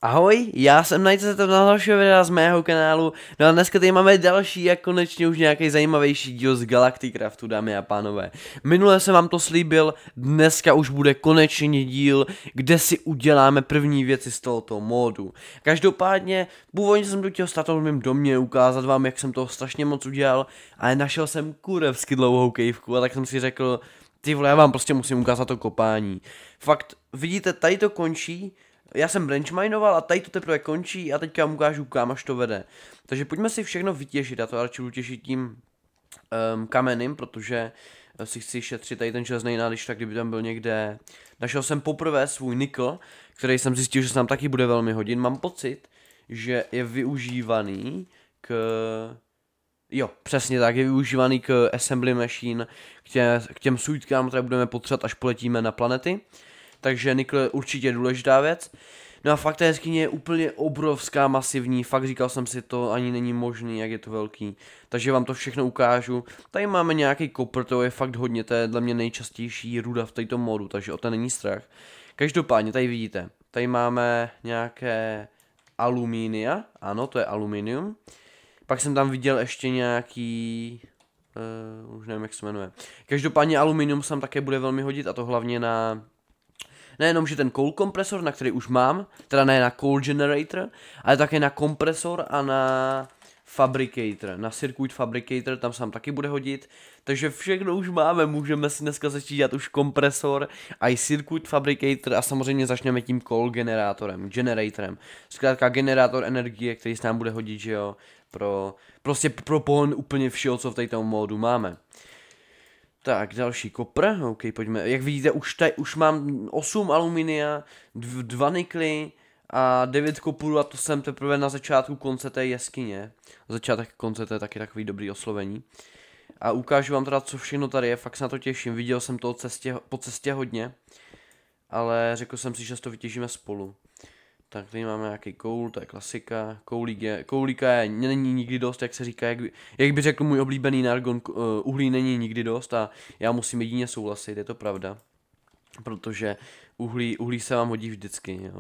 Ahoj, já jsem Najce to na dalšího videa z mého kanálu. No a dneska tady máme další a konečně už nějaký zajímavější díl z Galacticraftu, dámy a pánové. Minule jsem vám to slíbil, dneska už bude konečně díl, kde si uděláme první věci z tohoto módu. Každopádně, původně jsem to chtěl startovat v mém domě, ukázat vám, jak jsem to strašně moc udělal, ale našel jsem kurevsky dlouhou kejvku a tak jsem si řekl, ty vole, já vám prostě musím ukázat to kopání. Fakt, vidíte, tady to končí. Já jsem branchminoval a tady to teprve končí a teďka vám ukážu, kam až to vede. Takže pojďme si všechno vytěžit, já to radši budu těžit tím kamenem, protože si chci šetřit tady ten železný nádiš, tak kdyby tam byl někde. Našel jsem poprvé svůj nikl, který jsem zjistil, že se nám taky bude velmi hodit. Mám pocit, že je využívaný k... Jo, přesně tak, je využívaný k assembly machine, k těm suitkám, které budeme potřebovat, až poletíme na planety. Takže nikl je určitě důležitá věc. No a fakt ta jeskyně je úplně obrovská, masivní, fakt říkal jsem si to, ani není možný, jak je to velký. Takže vám to všechno ukážu. Tady máme nějaký kopr, to je fakt hodně, to je dla mě nejčastější ruda v této modu, takže o to není strach. Každopádně, tady vidíte, tady máme nějaké alumínia, ano, to je aluminium. Pak jsem tam viděl ještě nějaký... už nevím, jak se jmenuje. Každopádně aluminium se tam také bude velmi hodit, a to hlavně na... Nejenom, že ten coal kompresor, na který už mám, teda ne na coal generator, ale také na kompresor a na fabricator, na circuit fabricator, tam se nám taky bude hodit. Takže všechno už máme, můžeme si dneska začít dělat už kompresor a i circuit fabricator a samozřejmě začneme tím coal generatorem. Zkrátka generátor energie, který se nám bude hodit, že jo, prostě pro pohon úplně všeho, co v této módu máme. Tak, další kopr, ok, pojďme, jak vidíte, už mám 8 aluminia, 2 nikly a 9 kopurů a to jsem teprve na začátku konce té jeskyně. Začátek konce, to je taky takový dobrý oslovení. A ukážu vám teda, co všechno tady je, fakt se na to těším, viděl jsem to po cestě hodně, ale řekl jsem si, že to vytěžíme spolu. Tak tady máme nějaký koul, to je klasika, koulíka není nikdy dost, jak se říká, jak by řekl můj oblíbený nargon, uhlí není nikdy dost a já musím jedině souhlasit, je to pravda. Protože uhlí se vám hodí vždycky, jo,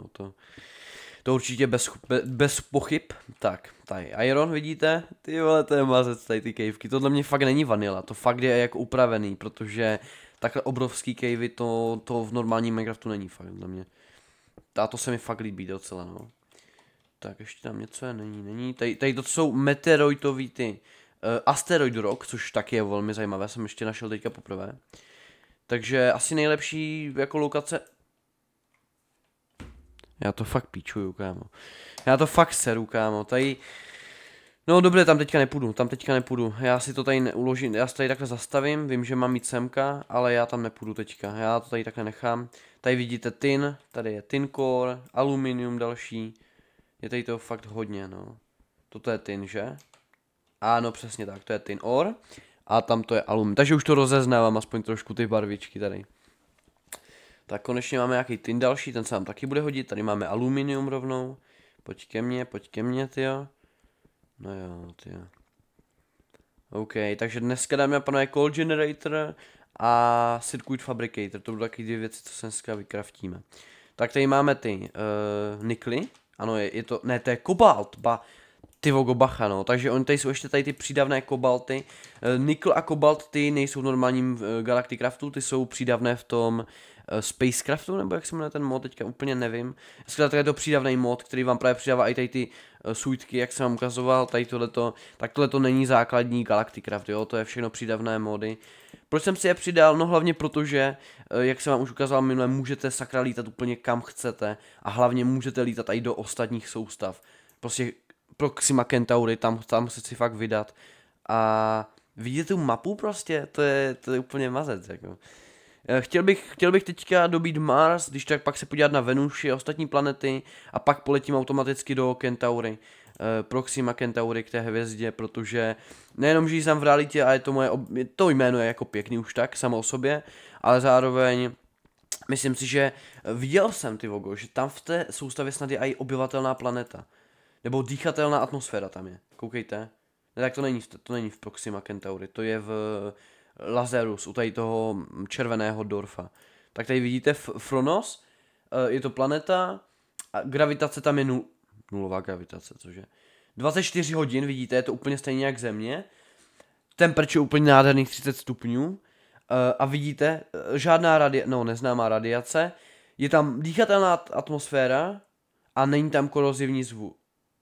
to určitě bez pochyb. Tak, tady iron, vidíte, ty vole, to je mazec, tady ty kejvky, tohle mě fakt není vanila, to fakt je jako upravený, protože takhle obrovský kejvy to v normálním Minecraftu není fakt dla mě. A to se mi fakt líbí docela, no. Tak ještě tam něco je, není. Tady to jsou meteoroidový ty asteroid rock, což taky je velmi zajímavé, jsem ještě našel teďka poprvé. Takže asi nejlepší jako lokace... Já to fakt píčuju, kámo. Já to fakt seru, kámo. Tady... No dobře, tam teďka nepůjdu, Já si to tady neuložím, já se tady takhle zastavím, vím, že mám mít semka, ale já tam nepůjdu teďka, já to tady takhle nechám. Tady vidíte tin, tady je tin core, aluminium další, je tady toho fakt hodně, no. Toto je tin, že? Ano, přesně tak, to je tin ore a tam to je aluminium, takže už to rozeznávám aspoň trošku ty barvičky tady. Tak konečně máme nějaký tin další, ten se nám taky bude hodit, tady máme aluminium rovnou, pojď ke mně, tyjo. No jo, tyjo. OK, takže dneska dáme a pánové coal generator a circuit fabricator, to budou taky dvě věci, co se dneska vykraftíme. Tak tady máme ty nikly, ano je to, ne to je kobalt, ty vogo bacha no, takže oni tady jsou ještě tady ty přídavné kobalty, nikl a kobalt ty nejsou v normálním Galacticraftu, ty jsou přídavné v tom Spacecraftu, nebo jak se jmenuje ten mod, teďka úplně nevím. Zkrátka je to přídavný mod, který vám právě přidává i tady ty suitky, jak jsem vám ukazoval, tady tohleto, tak tohleto není základní Galacticraft, jo, to je všechno přídavné mody. Proč jsem si je přidal? No hlavně protože, jak jsem vám už ukázal minule, můžete sakra lítat úplně kam chcete a hlavně můžete lítat i do ostatních soustav. Prostě Proxima Centauri, tam se si fakt vydat a vidíte tu mapu prostě, to je úplně mazec, jako. Chtěl bych teďka dobít Mars, když tak pak se podívat na Venuši a ostatní planety a pak poletím automaticky do Kentaury, Proxima Centauri k té hvězdě, protože nejenom, že jsem v realitě a to jméno je jako pěkný už tak samo o sobě, ale zároveň myslím si, že viděl jsem ty vogo, že tam v té soustavě snad je i obyvatelná planeta, nebo dýchatelná atmosféra tam je, koukejte, ne, tak to není v Proxima Centauri, to je v Lazarus, u tady toho červeného dorfa. Tak tady vidíte Fronos, je to planeta A gravitace tam je nulová gravitace, cože? 24 hodin, vidíte, je to úplně stejně jak Země. Temperature úplně nádherných 30 stupňů. A vidíte, žádná neznámá radiace. Je tam dýchatelná atmosféra a není tam korozivní zvuk.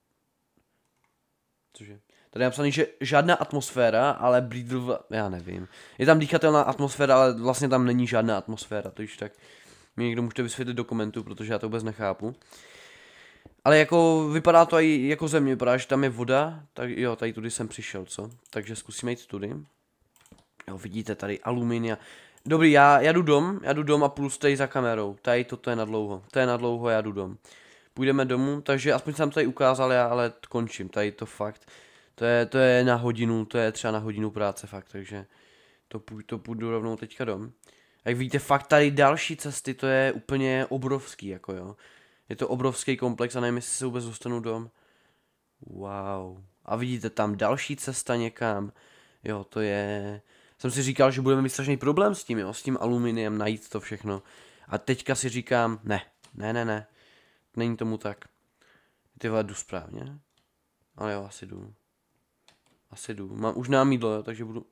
Cože? Tady je napsaný, že žádná atmosféra, ale já nevím. Je tam dýchatelná atmosféra, ale vlastně tam není žádná atmosféra, to již tak mi někdo může vysvětlit do komentu, protože já to vůbec nechápu. Ale jako vypadá to i jako Země, vypadá, že tam je voda, tak jo, tady tudy jsem přišel, co? Takže zkusíme jít tudy. Jo, vidíte tady aluminia. Dobrý, já jdu dom a půjdu tady za kamerou. Tady toto je na dlouho, já jdu dom. Půjdeme domů, takže aspoň jsem tady ukázal, já ale končím, tady to fakt. To je na hodinu, to je třeba na hodinu práce fakt, takže to půjdu rovnou teďka dom. Jak vidíte, fakt tady další cesty, to je úplně obrovský, jako jo. Je to obrovský komplex a nevím, jestli se vůbec dostanu dom. Wow. A vidíte tam další cesta někam. Jo, to je... Jsem si říkal, že budeme mít strašný problém s tím, jo, s tím aluminiem, najít to všechno. A teďka si říkám, ne. Není tomu tak. Ty vole, jdu správně? Ale jo, asi jdu. Mám už námídlo, jo, takže budu...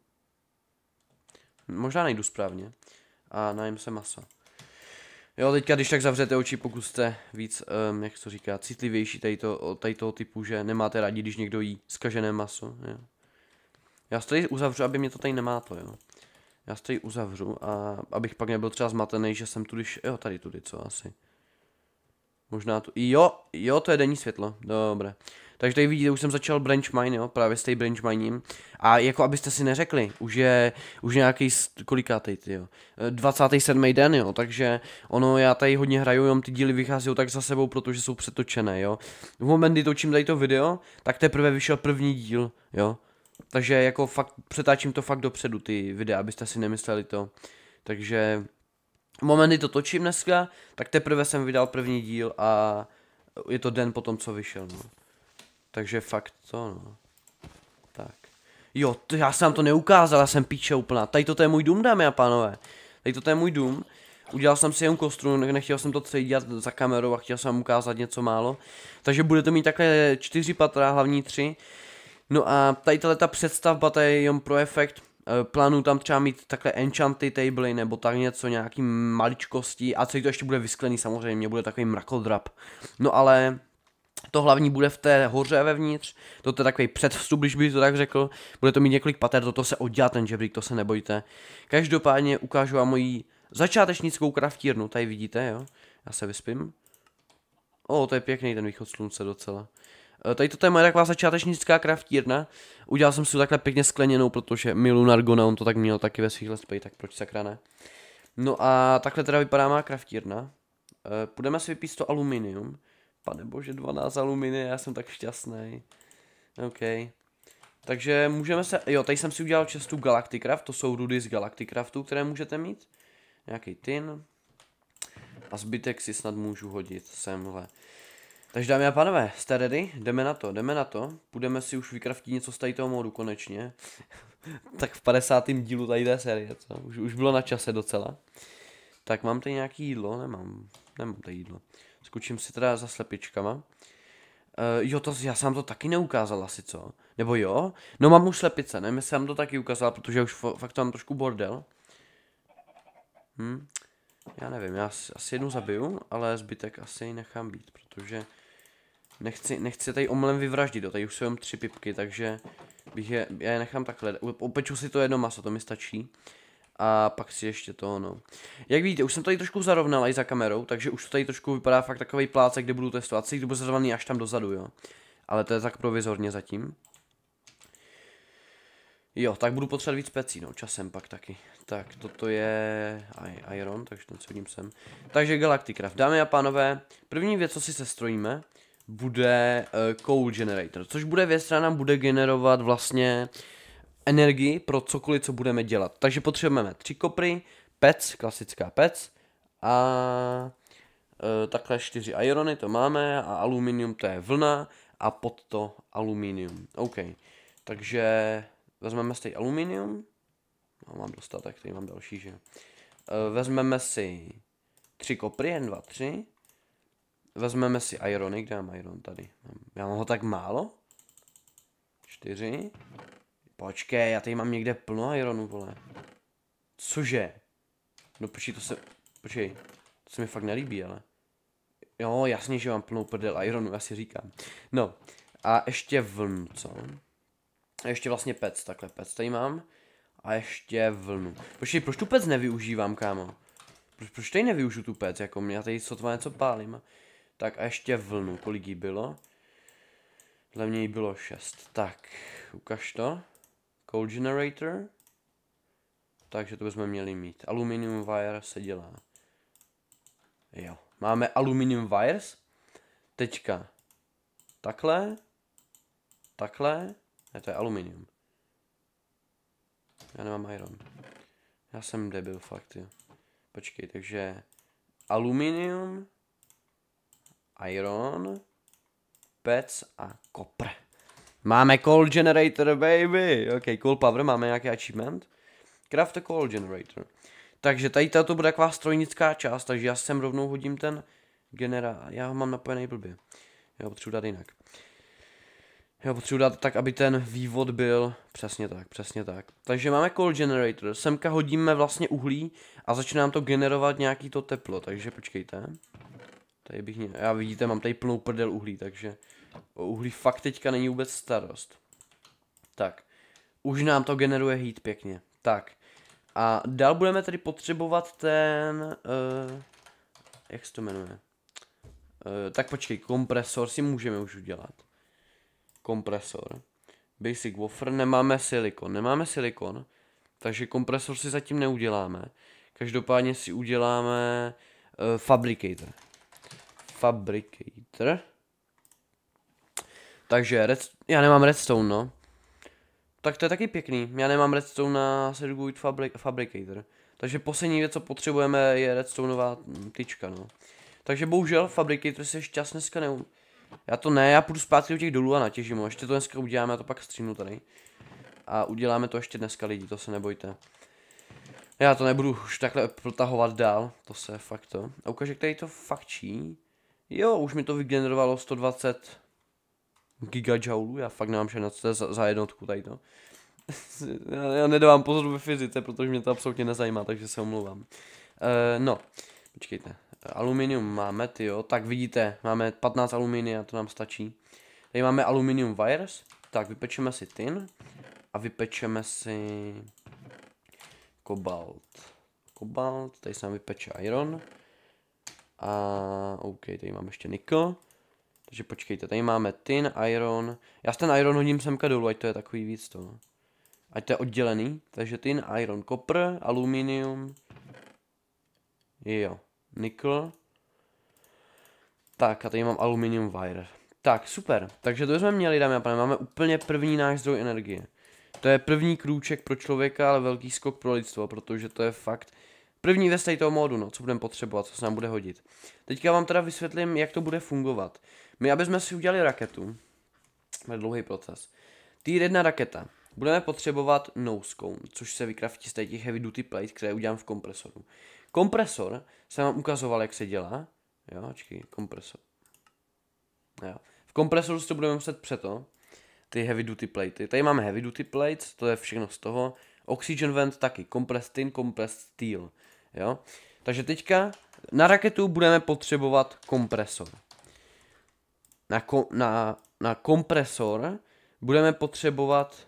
Možná nejdu správně. A najím se masa. Jo, teďka když tak zavřete oči, pokud jste víc, jak se to říká, citlivější tady toho typu, že nemáte rádi, když někdo jí zkažené maso, jo. Já se tady uzavřu, aby mě to tady nemátlo, jo. Já se tady uzavřu a abych pak nebyl třeba zmatený, že jsem tudy, jo, tady tudy, co asi. Možná tu, jo, to je denní světlo, dobré. Takže tady vidíte, už jsem začal branch mine, jo, právě s tej branch mining. A jako abyste si neřekli, už nějaký, kolikátej, jo, 27. den, jo, takže ono, já tady hodně hraju, jenom ty díly vychází tak za sebou, protože jsou přetočené, jo. V moment, kdy točím tady to video, tak teprve vyšel první díl, jo. Takže jako fakt přetáčím to fakt dopředu, ty videa, abyste si nemysleli to. Takže v moment, kdy to točím dneska, tak teprve jsem vydal první díl a je to den potom, co vyšel, no. Takže fakt to, no. Tak. Jo, já jsem vám to neukázal, já jsem píče úplná. Tady toto je můj dům, dámy a pánové. Tady toto je můj dům. Udělal jsem si jen kostru, nechtěl jsem to celý dělat za kamerou a chtěl jsem vám ukázat něco málo. Takže budete mít takhle 4 patra, hlavní 3. No a tady ta představba, to je jen pro efekt. Plánuju tam třeba mít takhle enchanty table nebo tak něco, nějaký maličkostí a celý to ještě bude vysklený samozřejmě, bude takový mrakodrap. No ale to hlavní bude v té hoře vevnitř, to je takový předvstup, když bych to tak řekl, bude to mít několik pater, toto se oddělá ten žebřík, to se nebojte. Každopádně ukážu vám moji začátečnickou kraftírnu, tady vidíte, jo, já se vyspím. To je pěkný ten východ slunce docela. Tady toto je moje taková začátečnická kraftírna. Udělal jsem si takhle pěkně skleněnou, protože miluji Nargona, on to tak měl taky ve svých let's play, tak proč sakra ne. No a takhle teda vypadá má kraftírna. Půjdeme si vypít to aluminium. Pane bože, 12 aluminia, já jsem tak šťastný. OK. Takže můžeme se, jo, tady jsem si udělal čestu Galacticraft, to jsou rudy z Galacticraftu, které můžete mít. Nějaký tin. A zbytek si snad můžu hodit semhle. Takže dámy a pánové, jste ready? Jdeme na to. Půjdeme si už vykraftit něco z tady toho modu konečně. Tak v 50. dílu tady té série, co? Už bylo na čase docela. Tak mám tady nějaký jídlo? Nemám tady jídlo. Skočím si teda za slepičkama. Jo, já jsem to taky neukázal asi, co? Nebo jo? No mám už slepice, nevím, jestli jsem to taky ukázal, protože už fakt to mám trošku bordel. Já nevím, já asi jednu zabiju, ale zbytek asi nechám být, protože nechci tady omylem vyvraždit, tady už jsou jen 3 pipky, takže já je nechám takhle, upeču si to jedno maso, to mi stačí. A pak si ještě to, no. Jak vidíte, už jsem tady trošku zarovnal i za kamerou, takže už to tady trošku vypadá fakt takový plácek, kde budu testovat. Si to bude zarovaný až tam dozadu, jo. Ale to je tak provizorně zatím. Jo, tak budu potřebovat víc pecí, no, časem pak taky. Tak, toto je iron, takže ten si hodím sem. Takže Galacticraft, dámy a pánové, první věc, co si sestrojíme, bude coal generator, což bude věc, která nám bude generovat vlastně energii pro cokoliv, co budeme dělat. Takže potřebujeme 3 kopry, pec, klasická pec a takhle 4 irony, to máme a aluminium, to je vlna a pod to aluminium. OK, takže vezmeme si aluminium, no, mám dostatek, tady mám další, že vezmeme si 3 kopry, 1, 2, 3 vezmeme si irony, kde mám iron tady? Já mám ho tak málo? 4. Počkej, já tady mám někde plno ironu, vole. Cože? No počkej, to se mi fakt nelíbí, ale. Jo, jasně, že mám plnou prdel ironu, já si říkám. No, a ještě vlnu, co? A ještě vlastně pec, takhle pec tady mám. A ještě vlnu. Počkej, proč tu pec nevyužívám, kámo? Proč tady nevyužiju tu pec, jako mě, já tady sotva něco pálím. Tak a ještě vlnu, kolik jí bylo? Dle mě jí bylo 6. Tak, ukaž to. Coal generator. Takže to bychom měli mít. Aluminium wire se dělá. Jo, máme aluminium wires. Teďka. Takhle. Takhle. Ne, to je aluminium. Já nemám iron. Já jsem debil, fakt, jo. Počkej, takže aluminium, iron, pec a kopr. Máme coal generator, baby. Ok, coal power, máme nějaký achievement. Craft a coal generator. Takže tady to bude taková strojnická část, takže já sem rovnou hodím ten generál. Já ho mám napojený blbě. Já ho potřebuji dát jinak. Já ho potřebuji dát tak, aby ten vývod byl přesně tak, přesně tak. Takže máme coal generator. Semka hodíme vlastně uhlí a začne nám to generovat nějaký to teplo, takže počkejte. Tady bych měl, já vidíte, mám tady plnou prdel uhlí, takže o uhlí fakt teďka není vůbec starost. Tak, už nám to generuje heat pěkně. Tak, a dál budeme tady potřebovat ten, jak se to jmenuje? Tak počkej, kompresor si můžeme už udělat. Kompresor. Basic wafer, nemáme silikon, takže kompresor si zatím neuděláme. Každopádně si uděláme fabricator. Takže já nemám redstone, no. Tak to je taky pěkný, já nemám redstone na Circuit Fabricator. Takže poslední věc, co potřebujeme, je redstoneová tyčka, no. Takže bohužel Fabricator si ještě čas dneska já půjdu zpátky do těch dolů a natěžím ho. Ještě to dneska uděláme, já to pak střínu tady. A uděláme to ještě dneska, lidi, to se nebojte. Já to nebudu už takhle protahovat dál, to se fakt to. A ukáže, tady to fakčí. Jo, už mi to vygenerovalo 120 gigajoulů, já fakt nemám šanci za jednotku tady to. Já nedávám pozor ve fyzice, protože mě to absolutně nezajímá, takže se omlouvám. No, počkejte. Aluminium máme, tyjo, tak vidíte, máme 15 aluminia, to nám stačí. Tady máme aluminium wires, tak vypečeme si tin a vypečeme si kobalt, tady se nám vypeče iron a OK, tady máme ještě nikl. Takže počkejte, tady máme tin, iron, já ten iron hodím semka dolů, ať to je takový víc to. Ať to je oddělený, takže tin, iron, kopr, aluminium, jo. Nikl. Tak a tady mám aluminium wire. Tak, super. Takže to jsme měli, dámy a pánové. Máme úplně první náš zdroj energie. To je první krůček pro člověka, ale velký skok pro lidstvo, protože to je fakt první věc tady toho módu, no, co budeme potřebovat, co se nám bude hodit. Teďka vám teda vysvětlím, jak to bude fungovat. My, aby jsme si udělali raketu, to je dlouhý proces. Tier 1 raketa. Budeme potřebovat nosecone, což se vykraftí z těch heavy duty plate, které udělám v kompresoru. Kompresor jsem vám ukazoval, jak se dělá. Jo, počkej, kompresor. Jo. V kompresoru si to budeme muset přeto. Ty heavy duty platey. Tady máme heavy duty plates, to je všechno z toho. Oxygen vent taky, compressed tin, compressed steel. Jo. Takže teďka na raketu budeme potřebovat kompresor. Na kompresor budeme potřebovat...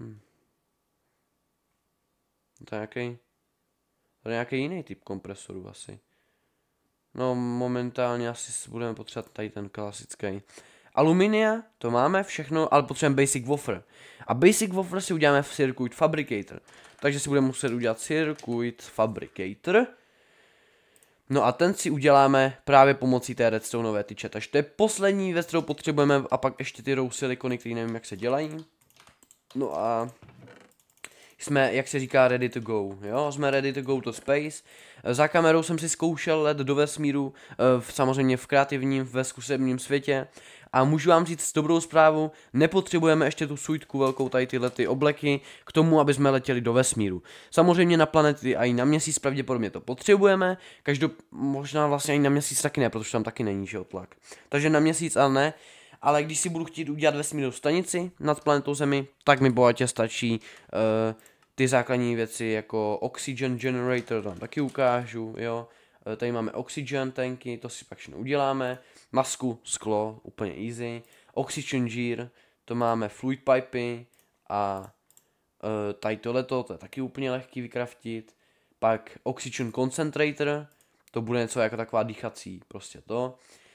To je nějaký jiný typ kompresorů asi. No momentálně asi budeme potřebovat tady ten klasický. Aluminia, to máme všechno, ale potřebujeme basic wafer. A basic wafer si uděláme v Circuit Fabricator. Takže si budeme muset udělat Circuit Fabricator. No a ten si uděláme právě pomocí té redstoneové tyče. Takže to je poslední věc, kterou potřebujeme. A pak ještě ty raw silikony, které nevím, jak se dělají. No a jsme, jak se říká, ready to go, jo, jsme ready to go to space. Za kamerou jsem si zkoušel let do vesmíru, samozřejmě v kreativním, ve zkušebním světě. A můžu vám říct dobrou zprávu, nepotřebujeme ještě tu suitku velkou, tady tyhle ty obleky, k tomu, aby jsme letěli do vesmíru. Samozřejmě na planety a i na měsíc pravděpodobně to potřebujeme, možná vlastně ani na měsíc taky ne, protože tam taky není, že tlak. Takže na měsíc ale ne, ale když si budu chtít udělat vesmírnou stanici nad planetou Zemi, tak mi bohatě stačí ty základní věci jako Oxygen Generator, tam taky ukážu, jo. Tady máme Oxygen tanky, to si pak všechno uděláme. Masku, sklo, úplně easy. Oxygen gear, to máme fluid pipy a tady tohleto, to je taky úplně lehký vykraftit. Pak Oxygen concentrator, to bude něco jako taková dýchací, prostě to.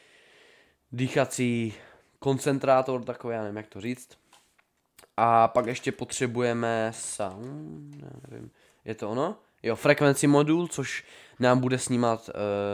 Dýchací koncentrátor, takový, já nevím jak to říct. A pak ještě potřebujeme sound, nevím, je to ono? Jo, frequency modul, což nám bude snímat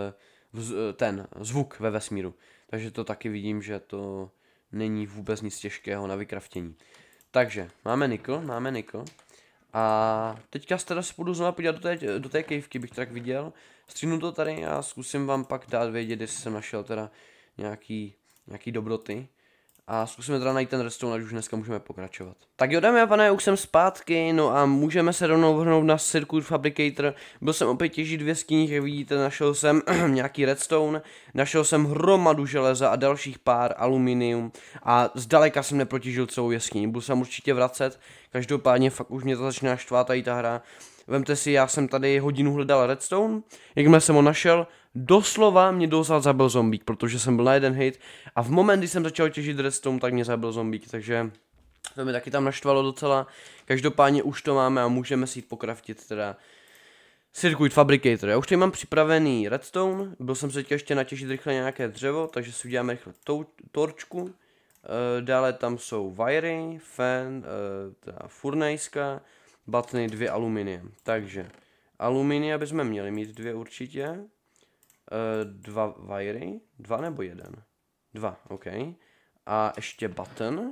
ten zvuk ve vesmíru. Takže to taky vidím, že to není vůbec nic těžkého na vykraftění. Takže máme nikl. A teďka teda se budu znovu podívat do té kejvky, bych tak viděl. Stříhnu to tady a zkusím vám pak dát vědět, jestli jsem našel teda nějaký dobroty. A zkusíme teda najít ten redstone, ať už dneska můžeme pokračovat. Tak jo, dámy a pane, už jsem zpátky, no a můžeme se rovnou vrhnout na Circuit Fabricator. Byl jsem opět těžit v jeskyních, jak vidíte, našel jsem nějaký redstone, našel jsem hromadu železa a dalších pár aluminium a zdaleka jsem neprotěžil celou jeskyni, budu se určitě vracet, každopádně fakt už mě to začíná štvát tady ta hra. Vemte si, já jsem tady hodinu hledal redstone, jakmile jsem ho našel, doslova mě dozad zabil zombík, protože jsem byl na jeden hit a v moment, kdy jsem začal těžit redstone, tak mě zabil zombík, takže to mi taky tam naštvalo docela. Každopádně už to máme a můžeme si jít pokraftit teda Circuit Fabricator. Já už tady mám připravený redstone, byl jsem se ještě natěžit rychle nějaké dřevo, takže si uděláme rychle torčku. Dále tam jsou wiry, fan, furnejska, batny, 2 aluminium. Takže aluminia bychom měli mít 2 určitě. 2 wiry, 2 nebo 1? 2, OK. A ještě button,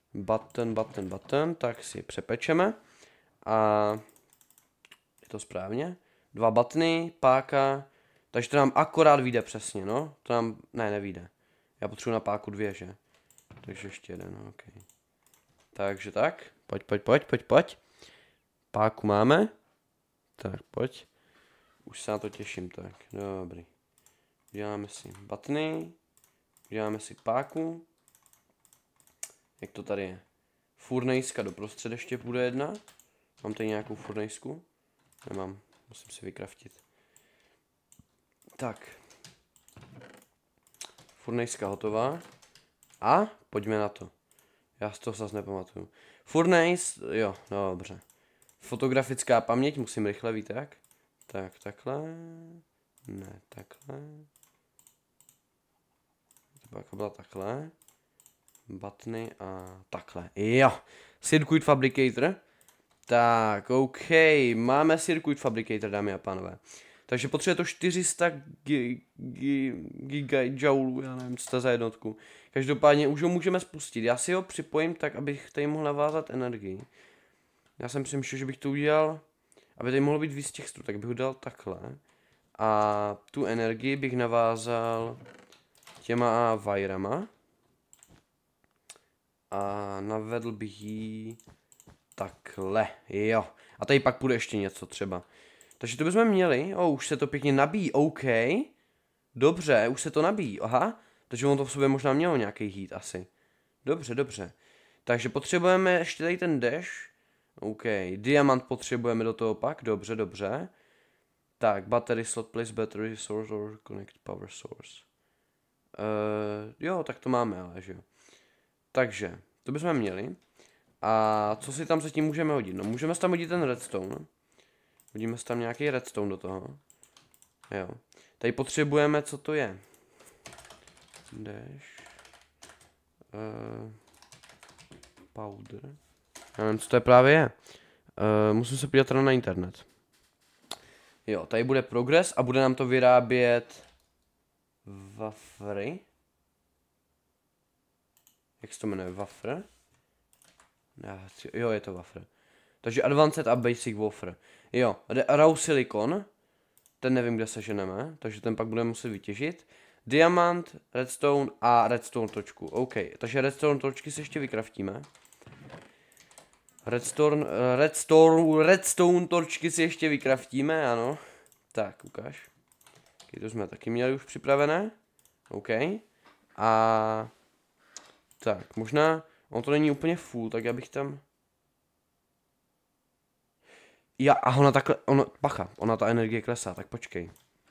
tak si přepečeme. A je to správně? 2 buttony, páka, takže to nám akorát vyjde přesně, no. To nám, ne, nevyjde. Já potřebuji na páku 2, že? Takže ještě 1, OK. Takže tak, pojď. Páku máme. Tak, pojď. Už se na to těším, tak, dobrý. Uděláme si buttony, uděláme si páku. Jak to tady je? Furnejska doprostřed ještě půjde jedna. Mám tady nějakou furnejsku? Nemám, musím si vykraftit. Tak. Furnejska hotová. A pojďme na to. Já z toho zase nepamatuju. Furnejs, jo, no dobře. Fotografická paměť, musím rychle, víte jak? Tak, takhle. Ne, takhle. To pak byla takhle. Buttony a takhle. Jo, Circuit Fabricator. Tak, OK, máme Circuit Fabricator, dámy a pánové. Takže potřebuje to 400 gigajoulů, já nevím, co to za jednotku. Každopádně už ho můžeme spustit. Já si ho připojím tak, abych tady mohl navázat energii. Já jsem přemýšlel, že bych to udělal, aby tady mohlo být víc těch tak bych ho dal takhle. A tu energii bych navázal těma wirama. A navedl bych ji takhle, jo. A tady pak půjde ještě něco třeba. Takže to bychom měli, už se to pěkně nabíjí, OK. Dobře, už se to nabíjí, aha. Takže on to v sobě možná mělo nějaký heat asi. Dobře. Takže potřebujeme ještě tady ten dash. OK, diamant potřebujeme do toho pak, dobře. Tak, battery slot, place battery source or connect power source. Jo, tak to máme ale, že jo. Takže, to bychom měli. A co si tam zatím můžeme hodit? No, můžeme si tam hodit ten redstone. Hodíme si tam nějaký redstone do toho. Jo. Tady potřebujeme, co to je? Dash. Powder. Já nevím, co to je právě je. Musím se podívat na internet. Jo, tady bude progress a bude nám to vyrábět wafry. Jak se to jmenuje? Wafer? Jo, je to wafer. Takže Advanced a Basic Wafer. Jo, Raw Silicon, ten nevím, kde se ženeme, takže ten pak budeme muset vytěžit. Diamant, redstone a redstone točku. OK, takže redstone točky si ještě vykraftíme. Redstone točky si ještě vykraftíme, ano. Tak, ukáž. Okay, to jsme taky měli už připravené. OK. A... Tak, možná... On to není úplně full, tak já bych tam... A ona takhle... Pacha, ona ta energie klesá, tak počkej.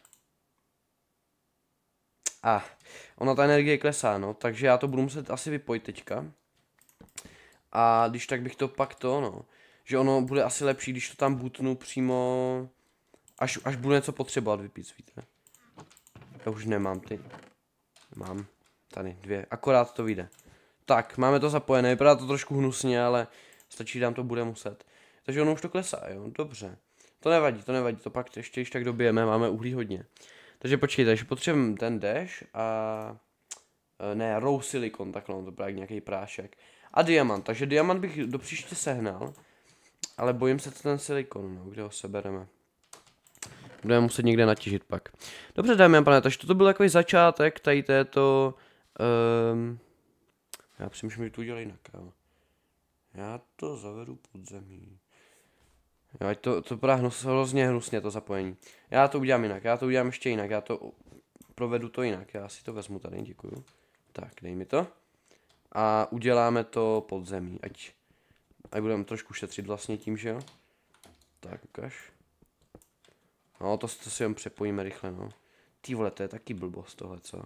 Ona ta energie klesá, no, takže já to budu muset asi vypojit teďka. A když tak bych to pak že ono bude asi lepší, když to tam butnu přímo, až budu něco potřebovat vypít, víte. Já už nemám ty. Mám tady 2, akorát to vyjde. Tak, máme to zapojené, vypadá to trošku hnusně, ale stačí, nám to bude muset. Takže ono už to klesá, jo, dobře. To nevadí, to pak ještě když tak dobijeme, máme uhlí hodně. Takže počkejte, takže potřebujeme ten dash a... Ne, raw silicon, takhle, to právě nějaký prášek. A diamant, takže diamant bych do příště sehnal. Ale bojím se ten silikon, no, kde ho sebereme. Budeme muset někde natěžit pak. Dobře, dámy a pane, takže toto byl takový začátek tady této... Já přemýšlím, že to udělal jinak, jo. Já to zavedu pod zemí. Jo, ať to právě hrozně hnusně to zapojení. Já to udělám jinak, já to udělám ještě jinak, já to provedu to jinak, já si to vezmu tady, děkuju. Tak, dej mi to. A uděláme to pod zemí, ať budeme trošku šetřit vlastně tím, že jo. Tak, ukaž. No, to si jen přepojíme rychle, no. Ty vole, to je taky blbost tohle, co?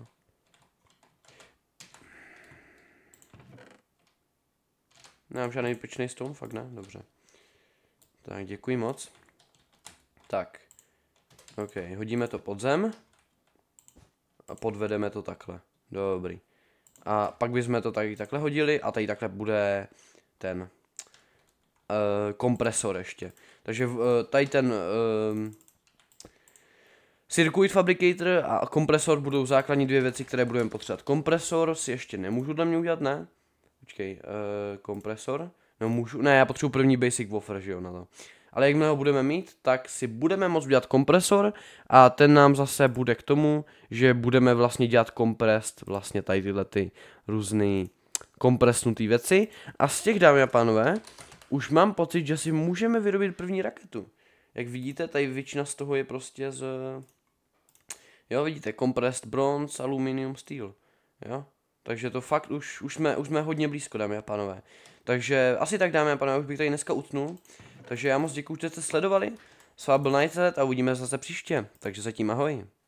Nemám žádný vypečný stone, fakt ne? Dobře. Tak, děkuji moc. Tak. OK, hodíme to pod zem. A podvedeme to takhle. Dobrý. A pak bychom to tady takhle hodili a tady takhle bude ten kompresor ještě. Takže tady ten Circuit Fabricator a kompresor budou základní 2 věci, které budeme potřebovat. Kompresor si ještě nemůžu dla mě udělat, ne? Počkej, kompresor. No můžu, ne, já potřebuji první basic wafer, že jo, na to. Ale jakmile ho budeme mít, tak si budeme moct udělat kompresor a ten nám zase bude k tomu, že budeme vlastně dělat komprest, vlastně tady tyhle ty různý kompresnutý věci. A z těch, dámy a pánové, už mám pocit, že si můžeme vyrobit první raketu. Jak vidíte, tady většina z toho je prostě z... Jo, vidíte, compressed bronze, aluminium, steel. Jo? Takže to fakt už jsme hodně blízko, dámy a pánové. Takže asi tak, dámy a pánové, už bych tady dneska utnul. Takže já moc děkuji, že jste sledovali. S vámi byl Nightset a uvidíme se zase příště. Takže zatím ahoj.